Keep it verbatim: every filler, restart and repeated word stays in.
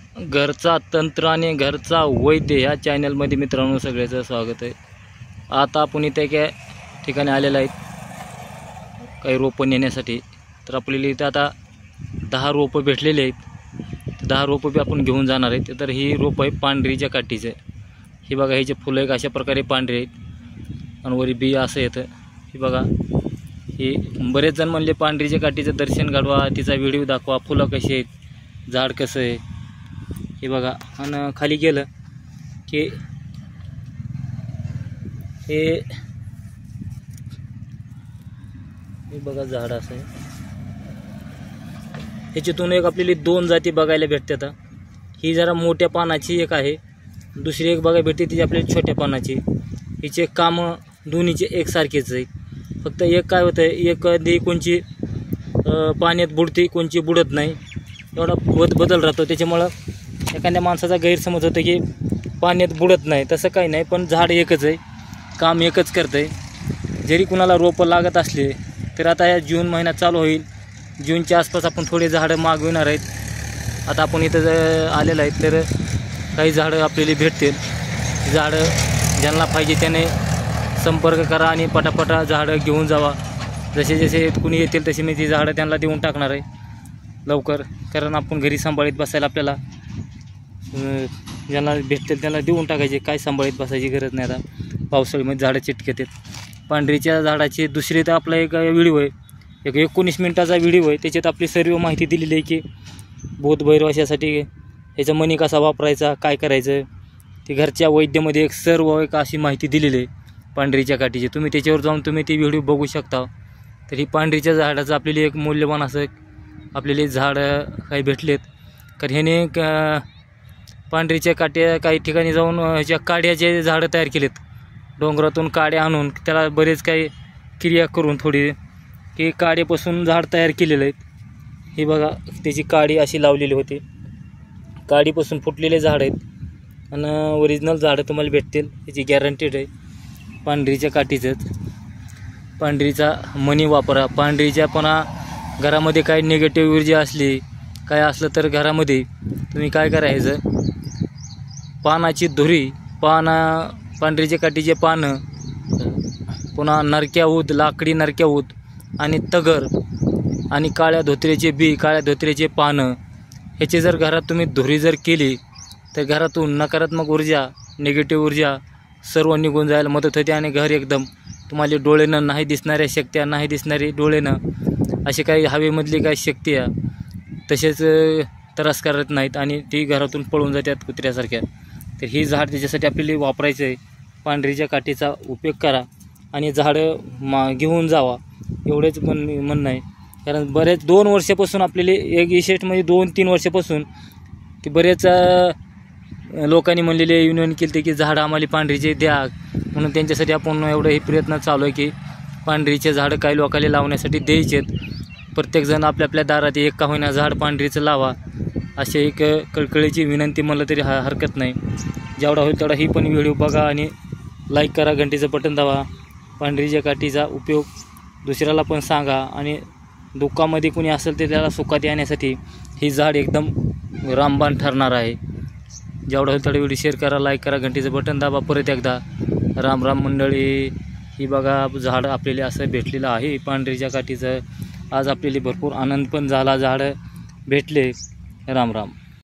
घरचा तंत्र आणि घरचा वैद्य ह्या चॅनलमध्ये मित्रांनो सगळ्याचं स्वागत आहे। आता आपण इथे एका ठिकाणी आलेलो आहेत काही रोपं नेण्यासाठी। तर आपल्याला इथे आता दहा रोपं भेटलेले आहेत। दहा रोपं बी आपण घेऊन जाणार आहेत। तर ही रोपं आहे पांढरीच्या काठीचे। ही बघा ह्याचे फुलं एक अशा प्रकारे पांढरे आहेत आणि वरी बी असं येतं। ही बघा ही बरेच जण म्हणले पांढरीच्या काठीचं दर्शन घडवा, तिचा व्हिडिओ दाखवा, फुलं कशी आहेत, झाड कसं आहे। हे बघा आणि खाली गेलं की हे हे बघा झाड असं आहे। ह्याच्यातून एक आपल्याला दोन जाती बघायला भेटतात। ही जरा मोठ्या पानाची एक आहे, दुसरी एक बघायला भेटते ती आपल्याला छोट्या पानाची। हिचे काम दोन्हीचे एकसारखेच आहे, फक्त एक काय होतं आहे एक दी कोणची पाण्यात बुडते कोणची बुडत नाही, एवढा बद बदल राहतो। त्याच्यामुळं एखाद्या माणसाचा गैरसमज होतो की पाण्यात बुडत नाही, तसं काही नाही। पण झाड एकच आहे, काम एकच करतं आहे। जरी कुणाला रोपं लागत असले तर आता या जून महिना चालू होईल, जूनच्या आसपास आपण थोडे झाडं मागविणार आहेत। आता आपण इथं आलेलं आहे तर काही झाडं आपल्याला भेटतील। झाडं ज्यांना पाहिजे त्याने संपर्क करा आणि पटापटा झाडं घेऊन जावा। जसे जसे कुणी येतील तसे मी ती झाडं त्यांना देऊन टाकणार आहे लवकर, कारण आपण घरी सांभाळीत बसायला आपल्याला ज्यांना भेटतील त्यांना देऊन टाकायचे, काय सांभाळीत बसायची गरज नाही। आता पावसाळ्यामध्ये झाडं चिटकतात। पांढरीच्या झाडाची दुसरी तर आपला एक व्हिडिओ आहे, एक एकोणीस मिनटाचा व्हिडिओ आहे। त्याच्यात आपली सर्व माहिती दिलेली आहे की भूत भैरवाशासाठी ह्याचा मणी कसा वापरायचा, काय करायचं, ते घरच्या वैद्यामध्ये एक सर्व एक अशी माहिती दिलेली आहे पांढरीच्या काठीची। तुम्ही त्याच्यावर जाऊन तुम्ही ती व्हिडिओ बघू शकता। तर ही पांढरीच्या झाडाचं आपल्याला एक मूल्यवान असं आपल्याला झाडं काही भेटलेत। कारण ह्याने पांढरीच्या काठ्या काही ठिकाणी जाऊन ह्याच्या काड्याचे झाडं तयार केलेत, डोंगरातून काड्या आणून त्याला बरेच काही क्रिया करून थोडी की काड्यापासून झाड तयार केलेलं आहे। ही बघा त्याची काडी अशी लावलेली होती, काडीपासून फुटलेले झाड आहेत आणि ओरिजिनल झाडं तुम्हाला भेटतील, त्याची गॅरंटीड आहे। पांढरीच्या काठीचंच पांढरीचा मणी वापरा। पांढरीच्या पुन्हा घरामध्ये काही निगेटिव्ह ऊर्जा असली काय असलं तर घरामध्ये तुम्ही काय करायचं, पानाची धुरी, पाना पांढरीच्या काठीचे पानं, पुन्हा नरक्या ऊद, लाकडी नरक्या ऊद आणि तगर आणि काळ्या धोत्र्याचे बी, काळ्या धोत्र्याचे पानं, ह्याची जर घरात तुम्ही धुरी जर केली तर घरातून नकारात्मक ऊर्जा, निगेटिव्ह ऊर्जा सर्व निघून जायला मदत होते आणि घर एकदम तुम्हाला डोळेनं नाही दिसणाऱ्या शक्त्या, नाही दिसणारी डोळेनं अशी काही हवेमधली काही शक्ती आहे तसेच त्रास करत नाहीत आणि ती घरातून पळून जातात कुत्र्यासारख्या। तर ही झाड त्याच्यासाठी आपल्याला वापरायचं आहे। पांढरीच्या काठीचा उपयोग करा आणि झाडं मा घेऊन जावा, एवढेच म्हण म्हणणं आहे। कारण बरेच दोन वर्षापासून आपल्याला एक इशेट म्हणजे दोन तीन वर्षापासून की बरेच लोकांनी म्हणलेले युनियन केले की झाडं आम्हाला पांढरीचे द्या, म्हणून त्यांच्यासाठी आपण एवढं हे प्रयत्न चालू आहे की पांढरीचे झाडं काही लोकांना लावण्यासाठी द्यायचेत। प्रत्येकजण आपल्या आपल्या दारात एक का होईना झाड पांढरीचं लावा, अशी एक कळकळीची विनंती म्हणलं तरी हा हरकत नाही। जेवढा होईल तेवढा ही पण व्हिडिओ बघा आणि लाईक करा, घंटीचं बटन दाबा। पांढरीच्या काठीचा उपयोग दुसऱ्याला पण सांगा आणि दुःखामध्ये कोणी असेल तर त्याला सुखात येण्यासाठी ही झाड एकदम रामबाण ठरणार आहे। जेवढा होईल तेवढा व्हिडिओ शेअर करा, लाईक करा, घंटीचं बटन दाबा। परत एकदा राम राम मंडळी। ही बघा झाड आपल्याला असं भेटलेलं आहे पांढरीच्या काठीचं। आज आपल्याला भरपूर आनंद पण झाला, झाडं भेटले। राम राम।